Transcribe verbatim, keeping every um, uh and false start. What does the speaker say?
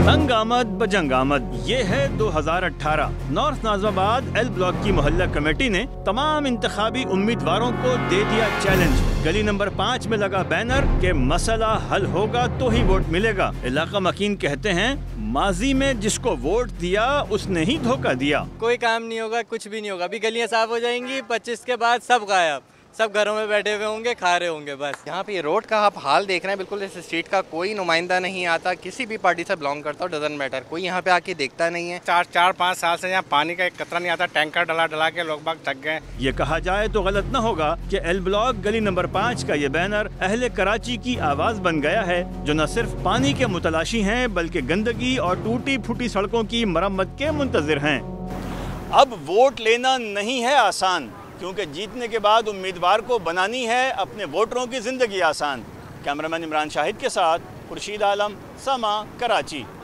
तंग आमद बजंग आमद, ये है दो हज़ार अठारह। नॉर्थ नाज़िमाबाद एल ब्लॉक की मोहल्ला कमेटी ने तमाम इंतखाबी उम्मीदवारों को दे दिया चैलेंज। गली नंबर पाँच में लगा बैनर के मसला हल होगा तो ही वोट मिलेगा। इलाका मकीन कहते हैं माजी में जिसको वोट दिया उसने ही धोखा दिया। कोई काम नहीं होगा, कुछ भी नहीं होगा। अभी गलियां साफ हो जाएंगी, पच्चीस के बाद सब गायब, सब घरों में बैठे हुए होंगे, खा रहे होंगे बस। यहाँ पे ये रोड का आप हाल देख रहे हैं, बिल्कुल इस स्ट्रीट का कोई नुमाइंदा नहीं आता, किसी भी पार्टी से बिलोंग करता हो, डजंट मैटर, कोई यहाँ पे आके देखता नहीं है। चार चार पाँच साल से यहाँ पानी का एक कतरा नहीं आता, टैंकर डला डला के लोग बाग थक गए। ये कहा जाए तो गलत न होगा कि एल ब्लॉक गली नंबर पाँच का ये बैनर अहले कराची की आवाज बन गया है, जो न सिर्फ पानी के मुतलाशी हैं बल्कि गंदगी और टूटी फूटी सड़कों की मरम्मत के मुंतजिर हैं। अब वोट लेना नहीं है आसान, क्योंकि जीतने के बाद उम्मीदवार को बनानी है अपने वोटरों की जिंदगी आसान। कैमरामैन इमरान शाहिद के साथ खुर्शीद आलम, समा, कराची।